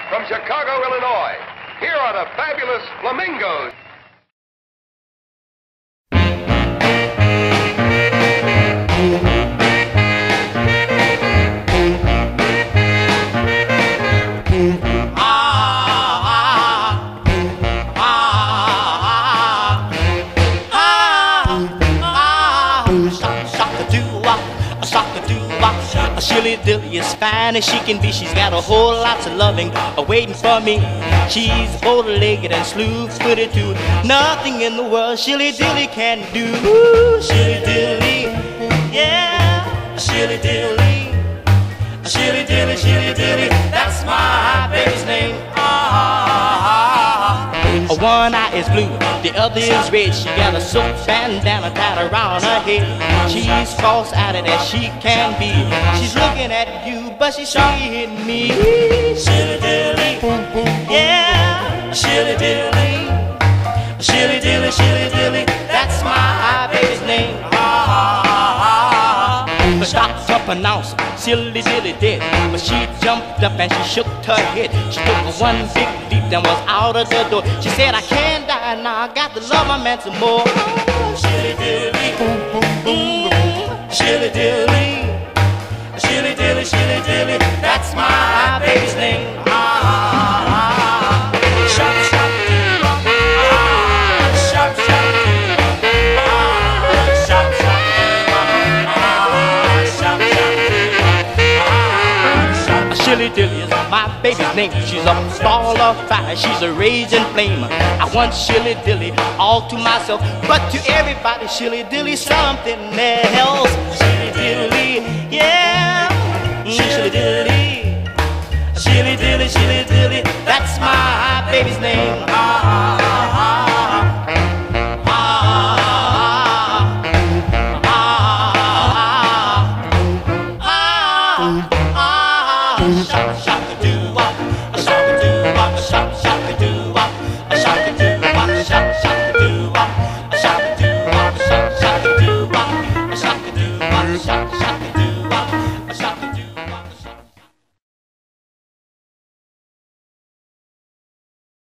from Chicago, Illinois. Here are the fabulous Flamingos. Shilly Dilly is fine as she can be. She's got a whole lot of loving waiting for me. She's bow-legged and slew-footed too. Nothing in the world Shilly Dilly can do. Ooh, Shilly Dilly, yeah, Shilly Dilly, Shilly Dilly, Shilly Dilly. That's my baby's name. One eye is blue, the other is red. She got a silk bandana tied around her head. She's cross-eyed as she can be. She's looking at you, but she's seeing me. Shilly Dilly, yeah, Shilly Dilly, Shilly Dilly, Shilly Dilly. That's my baby's name. But stop to pronounce Shilly Dilly did. But she jumped up and she shook her head. She took one big leap and was out of the door. She said, I can't die now, I got to love my man some more. Shilly Dilly, Shilly Dilly, Shilly Dilly, Shilly Dilly. That's my baby's name. Shop, shop, shop, shop, shop, shop. Shilly Dilly is my baby's name. She's a ball of fire, she's a raging flame. I want Shilly Dilly all to myself, but to everybody Shilly Dilly's something else. Shilly Dilly, yeah, Shilly Dilly, Shilly Dilly, Shilly Dilly. That's my baby's name.